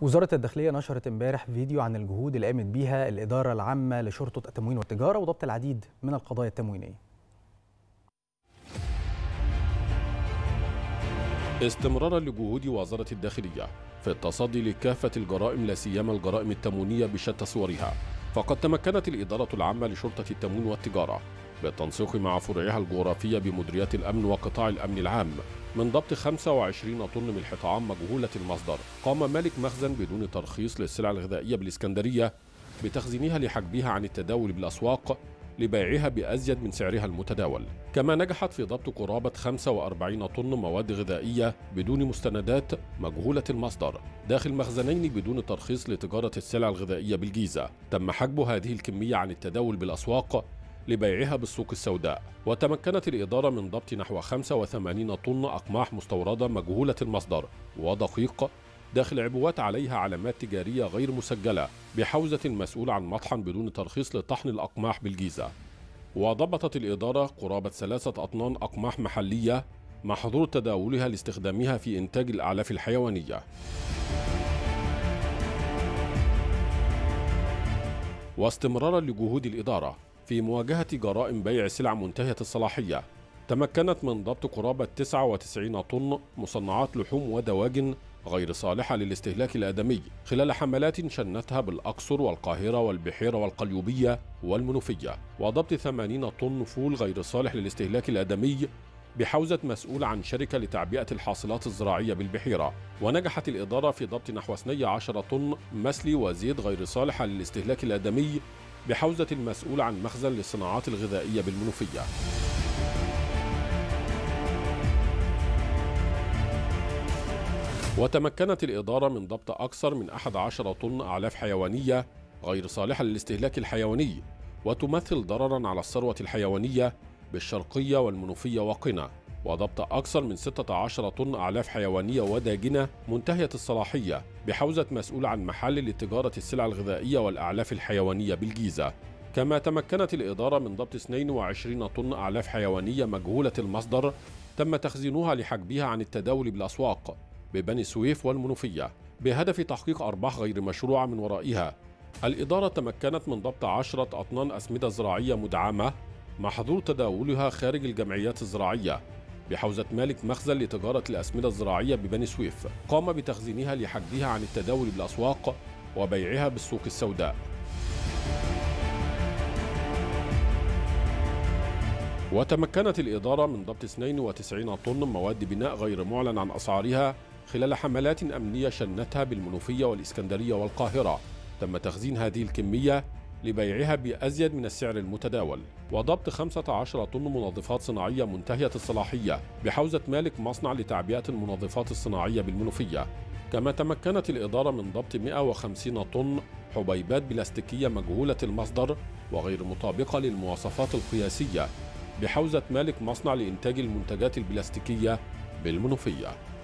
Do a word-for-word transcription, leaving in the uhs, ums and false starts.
وزارة الداخلية نشرت امبارح فيديو عن الجهود اللي قامت بيها الإدارة العامة لشرطة التموين والتجارة وضبط العديد من القضايا التموينية. استمرارا لجهود وزارة الداخلية في التصدي لكافة الجرائم لا سيما الجرائم التموينية بشتى صورها، فقد تمكنت الإدارة العامة لشرطة التموين والتجارة بالتنسيق مع فروعها الجغرافية بمديريات الأمن وقطاع الأمن العام من ضبط خمسة وعشرين طن ملح طعام مجهولة المصدر قام مالك مخزن بدون ترخيص للسلع الغذائية بالإسكندرية بتخزينها لحجبها عن التداول بالأسواق لبيعها بأزيد من سعرها المتداول. كما نجحت في ضبط قرابة خمسة وأربعين طن مواد غذائية بدون مستندات مجهولة المصدر داخل مخزنين بدون ترخيص لتجارة السلع الغذائية بالجيزة. تم حجب هذه الكمية عن التداول بالأسواق لبيعها بالسوق السوداء. وتمكنت الإدارة من ضبط نحو خمسة وثمانين طن أقماح مستوردة مجهولة المصدر ودقيق داخل عبوات عليها علامات تجارية غير مسجلة بحوزة المسؤول عن مطحن بدون ترخيص لطحن الأقماح بالجيزة. وضبطت الإدارة قرابة ثلاثة أطنان أقماح محلية محظور تداولها لاستخدامها في إنتاج الأعلاف الحيوانية. واستمرارا لجهود الإدارة في مواجهة جرائم بيع سلع منتهية الصلاحية، تمكنت من ضبط قرابة تسعة وتسعين طن مصنعات لحوم ودواجن غير صالحة للاستهلاك الآدمي خلال حملات شنتها بالأقصر والقاهرة والبحيرة والقليوبية والمنوفية، وضبط ثمانين طن فول غير صالح للاستهلاك الآدمي بحوزة مسؤول عن شركة لتعبئة الحاصلات الزراعية بالبحيرة. ونجحت الإدارة في ضبط نحو اثني عشر طن مسلي وزيت غير صالحة للاستهلاك الآدمي بحوزة المسؤول عن مخزن للصناعات الغذائية بالمنوفية. وتمكنت الإدارة من ضبط أكثر من أحد عشر طن أعلاف حيوانية غير صالحة للاستهلاك الحيواني وتمثل ضرراً على الثروة الحيوانية بالشرقية والمنوفية وقنا، وضبط أكثر من ستة عشر طن أعلاف حيوانية وداجنة منتهية الصلاحية بحوزة مسؤول عن محل لتجارة السلع الغذائية والأعلاف الحيوانية بالجيزة. كما تمكنت الإدارة من ضبط اثنين وعشرين طن أعلاف حيوانية مجهولة المصدر تم تخزينها لحجبها عن التداول بالأسواق ببني سويف والمنوفية بهدف تحقيق أرباح غير مشروعة من ورائها. الإدارة تمكنت من ضبط عشرة أطنان أسمدة زراعية مدعمة محظور تداولها خارج الجمعيات الزراعية بحوزة مالك مخزن لتجارة الأسمدة الزراعية ببني سويف قام بتخزينها لحجبها عن التداول بالأسواق وبيعها بالسوق السوداء. وتمكنت الإدارة من ضبط اثنين وتسعين طن مواد بناء غير معلن عن أسعارها خلال حملات أمنية شنتها بالمنوفية والإسكندرية والقاهرة. تم تخزين هذه الكمية لبيعها بأزيد من السعر المتداول. وضبط خمسة عشر طن منظفات صناعية منتهية الصلاحية بحوزة مالك مصنع لتعبئة المنظفات الصناعية بالمنوفية. كما تمكنت الإدارة من ضبط مئة وخمسين طن حبيبات بلاستيكية مجهولة المصدر وغير مطابقة للمواصفات القياسية بحوزة مالك مصنع لإنتاج المنتجات البلاستيكية بالمنوفية.